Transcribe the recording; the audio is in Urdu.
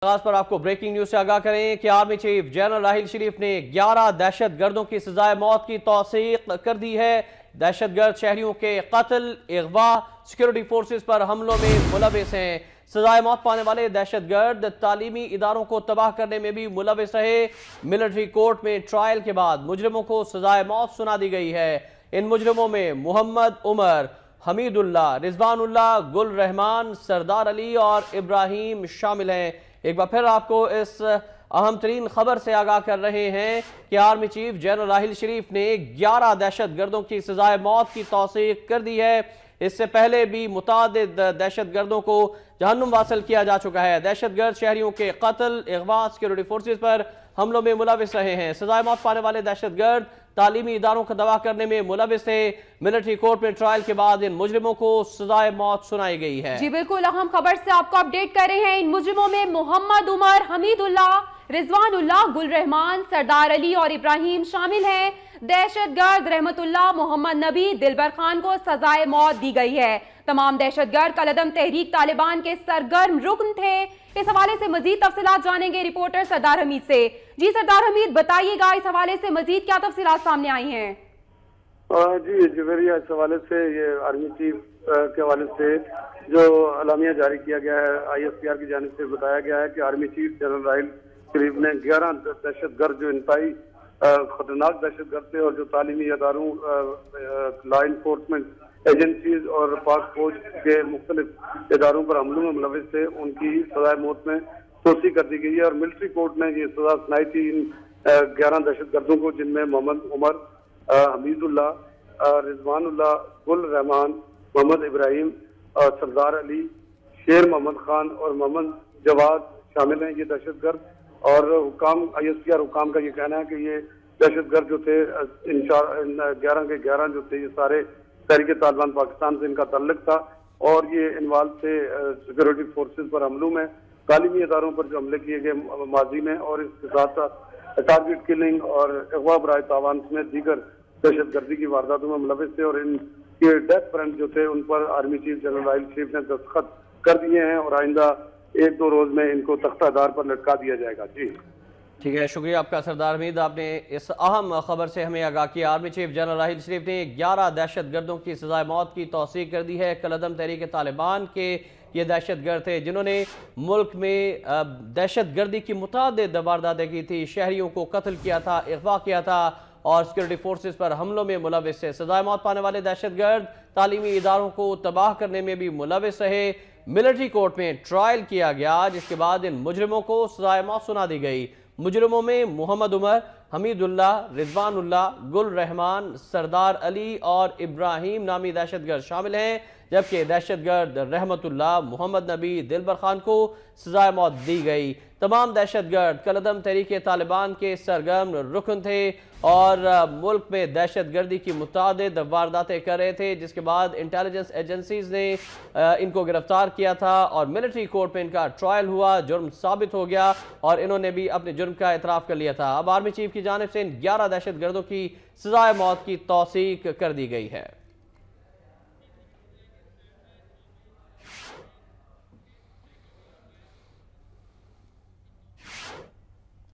آغاز پر آپ کو بریکنگ نیوز سے آگاہ کریں کہ army chief general Raheel Sharif نے 11 دہشت گردوں کی سزائے موت کی توثیق کر دی ہے۔ دہشت گرد شہریوں کے قتل، اغوا، سیکیورٹی فورسز پر حملوں میں ملوث ہیں۔ سزائے موت پانے والے دہشت گرد تعلیمی اداروں کو تباہ کرنے میں بھی ملوث رہے۔ ملٹری کورٹ میں ٹرائل کے بعد مجرموں کو سزائے موت سنا دی گئی ہے۔ ان مجرموں میں محمد عمر، حمید اللہ، رضوان اللہ، گل رحمان، سردار علی اور ابراہیم شامل ہیں۔ ایک بار پھر آپ کو اس اہم ترین خبر سے آگاہ کر رہے ہیں کہ army chief general Raheel Sharif نے 11 دہشت گردوں کی سزائے موت کی توثیق کر دی ہے۔ اس سے پہلے بھی متعدد دہشت گردوں کو جہنم واصل کیا جا چکا ہے۔ دہشت گرد شہریوں کے قتل، اغوا، سیکیورٹی فورسز پر حملوں میں ملوث رہے ہیں۔ سزائے موت پانے والے دہشت گرد تعلیمی اداروں کو تباہ کرنے میں ملوث تھے۔ ملٹری کورٹ میں ٹرائل کے بعد ان مجرموں کو سزائے موت سنائی گئی ہے۔ جی بالکل، اہم خبر سے آپ کو اپڈیٹ کر رہے ہیں۔ ان مجرموں میں محمد عمر، حمید اللہ، رضوان اللہ، گل رحمان، سردار علی اور ابراہیم شامل ہیں۔ دہشت گرد رحمت اللہ محمد نبی دلبر خان کو سزائے موت دی گئی ہے۔ تمام دہشت گرد کالعدم تحریک طالبان کے سرگرم رکن تھے۔ اس حوالے سے مزید تفصیلات جانیں گے رپورٹر سردار حمید سے۔ جی سردار حمید، بتائیے گا اس حوالے سے مزید کیا تفصیلات سامنے آئی ہیں؟ جی جویریہ، اس حوالے سے یہ آرمی چیف کے حوالے سے جو اعلامیہ جاری کیا گیا ہے ISPR کی جانب سے بتایا گیا ہے کہ army chief general Raheel Sharif نے 11 دہشت گرد جو انتہائی خطرناک دہشت گرد تھے اور جو تعلیمی اداروں، لا انفورسمنٹ ایجنسیز اور پاک فوج کے مختلف اداروں پر حملوں میں ملوث تھے، ان کی سزائے موت میں توثیق کر دی گئی ہے۔ اور ملٹری کورٹ نے یہ سزا سنائی تھی ان 11 دہشت گردوں کو، جن میں محمد عمر، حمید اللہ، رضوان اللہ، گل رحمان، محمد ابراہیم، سردار علی، شیر محمد خان اور محمد جواد شامل ہیں۔ یہ دہشت گرد اور حکام ISPR حکام کا یہ کہنا ہے کہ یہ دہشت گرد جو تھے 11 کے 11 جو تھے یہ سارے تحریک طالبان پاکستان سے ان کا تعلق تھا، اور یہ انوالو تھے سیکورٹی فورسز پر حملوں میں، تعلیمی اداروں پر جو حملے کیے گئے ماضی میں، اور اس کے ساتھ ساتھ ٹارگٹ کلنگ اور اغوا برائے تاوان سمیت دیگر دہشت گردی کی وارداتوں میں ملوث تھے۔ اور ان کے ڈیتھ وارنٹ جو تھے ان پر army chief general Raheel Sharif نے دستخط کر دیے ہیں، اور آئندہ 1-2 روز میں ان کو تختہ دار پر لٹکا دیا جائے گا۔ جی ٹھیک ہے، شکریہ آپ کا سردار حمید، آپ نے اس اہم خبر سے ہمیں آگاہ کیا۔ Army chief general Raheel Sharif نے 11 دہشت گردوں کی سزائے موت کی توثیق کر دی ہے۔ کالعدم تحریک طالبان کے یہ دہشت گرد تھے جنہوں نے ملک میں دہشت گردی کی متعدد وارداتیں کی تھی، شہریوں کو قتل کیا تھا، اغوا کیا تھا اور سیکورٹی فورسز پر حملوں میں ملوث تھے۔ سزائے موت پانے والے دہشت گرد تعلیمی اداروں کو تباہ کرنے میں بھی ملوث رہے۔ ملٹری کورٹ میں ٹرائل کیا گیا، جس کے بعد ان مجرموں کو سزائے موت سنا دی گئی۔ مجرموں میں محمد عمر، حمید اللہ، رضوان اللہ، گل رحمان، سردار علی اور ابراہیم نامی دہشت گرد شامل ہیں، جبکہ دہشت گرد رحمت اللہ محمد نبی دلبر خان کو سزائے موت دی گئی۔ تمام دہشت گرد کالعدم تحریک طالبان کے سرگرم رکن تھے اور ملک میں دہشت گردی کی متعدد وارداتیں کر رہے تھے، جس کے بعد انٹیلیجنس ایجنسیز نے ان کو گرفتار کیا تھا اور ملٹری کورٹ میں ان کا ٹرائل ہوا، جرم ثابت ہو گیا اور انہوں نے بھی اپنے جرم کا اعتراف کر لیا تھا۔ اب آرمی چیف کی جانب سے ان 11 دہشت گردوں کی سزائے موت کی توثیق کر دی گئی ہے۔